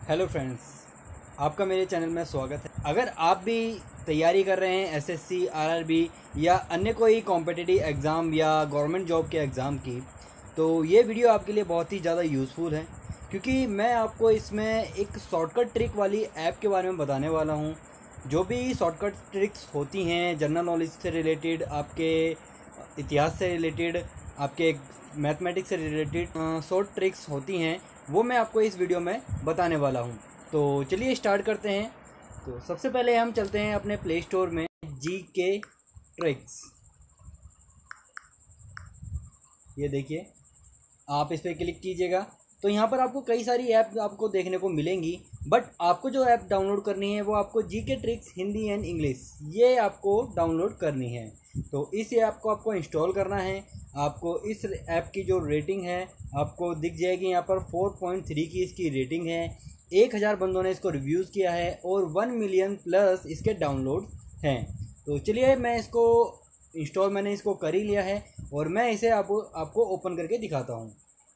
Hello friends, आपका मेरे channel में स्वागत है। अगर आप भी तैयारी कर रहे हैं एसएससी, आरआरबी या अन्य कोई कॉम्पिटिटिव एग्ज़ाम या गवर्नमेंट जॉब के एग्ज़ाम की, तो ये वीडियो आपके लिए बहुत ही ज़्यादा यूज़फुल है, क्योंकि मैं आपको इसमें एक शॉर्टकट ट्रिक वाली ऐप के बारे में बताने वाला हूँ। जो भी शॉर्टकट ट्रिक्स होती हैं जनरल नॉलेज से रिलेटेड, आपके इतिहास से रिलेटेड, आपके मैथमेटिक्स से रिलेटेड शॉर्ट ट्रिक्स होती हैं, वो मैं आपको इस वीडियो में बताने वाला हूँ। तो चलिए स्टार्ट करते हैं। तो सबसे पहले हम चलते हैं अपने प्ले स्टोर में, जीके ट्रिक्स। ये देखिए, आप इस पर क्लिक कीजिएगा तो यहाँ पर आपको कई सारी ऐप आपको देखने को मिलेंगी, बट आपको जो ऐप डाउनलोड करनी है वो आपको GK tricks Hindi and English, ये आपको डाउनलोड करनी है। तो इस ऐप को आपको इंस्टॉल करना है। आपको इस ऐप की जो रेटिंग है आपको दिख जाएगी, यहाँ पर 4.3 की इसकी रेटिंग है। 1000 बंदों ने इसको रिव्यूज़ किया है और 1 मिलियन प्लस इसके डाउनलोड हैं। तो चलिए, मैं इसको मैंने इसको कर ही लिया है और मैं इसे आपको ओपन करके दिखाता हूँ।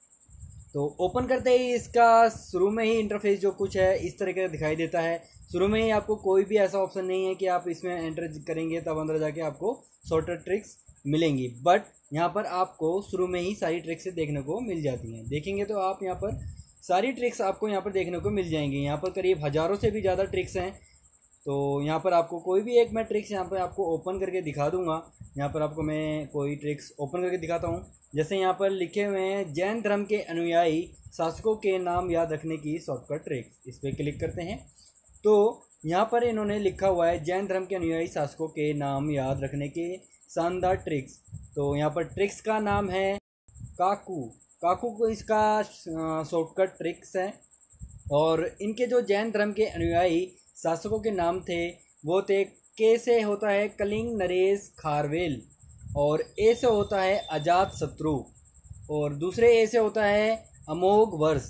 तो ओपन करते ही इसका शुरू में ही इंटरफेस जो कुछ है इस तरह का दिखाई देता है। शुरू में ही आपको कोई भी ऐसा ऑप्शन नहीं है कि आप इसमें एंटर करेंगे तब अंदर जाके आपको शॉर्टकट ट्रिक्स मिलेंगी, बट यहाँ पर आपको शुरू में ही सारी ट्रिक्स देखने को मिल जाती हैं। देखेंगे तो आप यहाँ पर सारी ट्रिक्स आपको यहाँ पर देखने को मिल जाएंगी। यहाँ पर करीब हज़ारों से भी ज़्यादा ट्रिक्स हैं। तो यहाँ पर आपको कोई भी एक मैं ट्रिक्स यहाँ पर आपको ओपन करके दिखा दूंगा। यहाँ पर आपको मैं कोई ट्रिक्स ओपन करके दिखाता हूँ। जैसे यहाँ पर लिखे हुए हैं, जैन धर्म के अनुयायी शासकों के नाम याद रखने की शॉर्टकट ट्रिक्स। इस पर क्लिक करते हैं तो यहाँ पर इन्होंने लिखा हुआ है, जैन धर्म के अनुयायी शासकों के नाम याद रखने के शानदार ट्रिक्स। तो यहाँ पर ट्रिक्स का नाम है काकू। काकू को इसका शॉर्टकट ट्रिक्स है। और इनके जो जैन धर्म के अनुयायी शासकों के नाम थे वो थे, के से होता है कलिंग नरेश खारवेल, और ए से होता है अजात शत्रु, और दूसरे ए से होता है अमोघ वर्ष,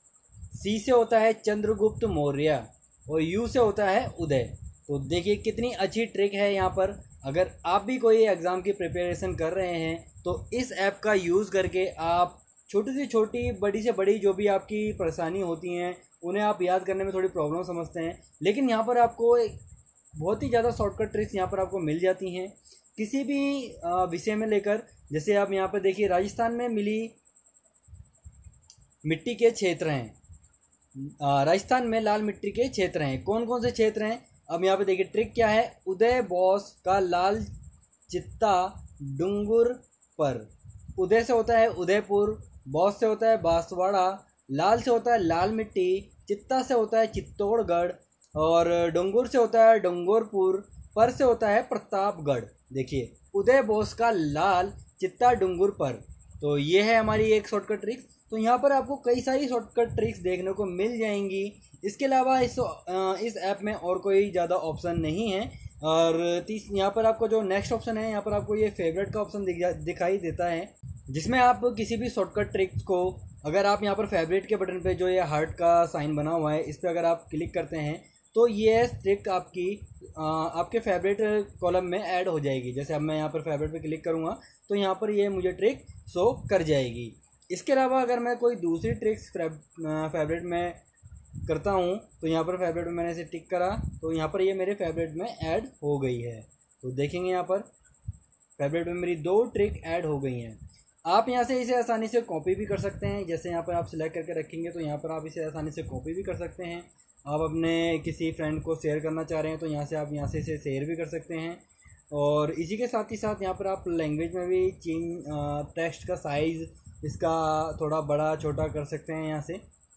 सी से होता है चंद्रगुप्त मौर्य, और यू से होता है उदय। तो देखिए कितनी अच्छी ट्रिक है यहाँ पर। अगर आप भी कोई एग्ज़ाम की प्रिपरेशन कर रहे हैं तो इस ऐप का यूज़ करके आप छोटी से छोटी, बड़ी से बड़ी जो भी आपकी परेशानी होती हैं उन्हें आप याद करने में थोड़ी प्रॉब्लम समझते हैं, लेकिन यहाँ पर आपको बहुत ही ज़्यादा शॉर्टकट ट्रिक्स यहाँ पर आपको मिल जाती हैं किसी भी विषय में लेकर। जैसे आप यहाँ पर देखिए, राजस्थान में मिली मिट्टी के क्षेत्र हैं। राजस्थान में लाल मिट्टी के क्षेत्र हैं। कौन कौन से क्षेत्र हैं? अब यहाँ पे देखिए ट्रिक क्या है। उदय बोस का लाल चित्ता डूंगर पर। उदय से होता है उदयपुर, बॉस से होता है बांसवाड़ा, लाल से होता है लाल मिट्टी, चित्ता से होता है चित्तौड़गढ़, और डोंगुर से होता है डोंगरपुर, पर से होता है प्रतापगढ़। देखिए, उदय बोस का लाल चित्ता डूंगर पर। तो ये है हमारी एक शॉर्टकट ट्रिक्स। तो यहाँ पर आपको कई सारी शॉर्टकट ट्रिक्स देखने को मिल जाएंगी। इसके अलावा इस ऐप में और कोई ज़्यादा ऑप्शन नहीं है। और यहाँ पर आपको जो नेक्स्ट ऑप्शन है, यहाँ पर आपको ये फेवरेट का ऑप्शन दिखाई देता है, जिसमें आप किसी भी शॉर्टकट ट्रिक्स को, अगर आप यहाँ पर फेवरेट के बटन पे जो ये हार्ट का साइन बना हुआ है इस पर अगर आप क्लिक करते हैं तो ये ट्रिक आपके फेवरेट कॉलम में ऐड हो जाएगी। जैसे अब मैं यहाँ पर फेवरेट पे क्लिक करूँगा तो यहाँ पर ये मुझे ट्रिक शो कर जाएगी। इसके अलावा अगर मैं कोई दूसरी ट्रिक्स फेवरेट में करता हूँ तो यहाँ पर फेवरेट में मैंने इसे टिक करा तो यहाँ पर ये मेरे फेवरेट में ऐड हो गई है। तो देखेंगे यहाँ पर फेवरेट में मेरी 2 ट्रिक ऐड हो गई हैं। आप यहाँ से इसे आसानी से कॉपी भी कर सकते हैं। जैसे यहाँ पर आप सिलेक्ट करके रखेंगे तो यहाँ पर आप इसे आसानी से कॉपी भी कर सकते हैं। आप अपने किसी फ्रेंड को शेयर करना चाह रहे हैं तो यहाँ से इसे शेयर भी कर सकते हैं। और इसी के साथ ही साथ यहाँ पर आप लैंग्वेज में भी टेक्स्ट का साइज़ इसका थोड़ा बड़ा छोटा कर सकते हैं। यहाँ से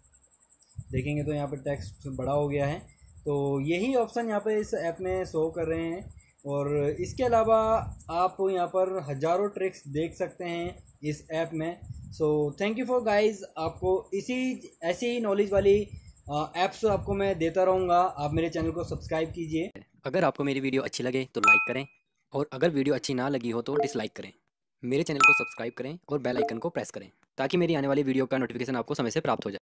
देखेंगे तो यहाँ पर टेक्स्ट बड़ा हो गया है। तो यही ऑप्शन यहाँ पर इस ऐप में शो कर रहे हैं। और इसके अलावा आप यहाँ पर हज़ारों ट्रिक्स देख सकते हैं इस ऐप में। So thank you for guys. आपको ऐसी ही नॉलेज वाली ऐप्स आपको मैं देता रहूँगा। आप मेरे चैनल को सब्सक्राइब कीजिए। अगर आपको मेरी वीडियो अच्छी लगे तो लाइक करें, और अगर वीडियो अच्छी ना लगी हो तो डिसलाइक करें। मेरे चैनल को सब्सक्राइब करें और बेल आइकन को प्रेस करें ताकि मेरी आने वाली वीडियो का नोटिफिकेशन आपको समय से प्राप्त हो जाए।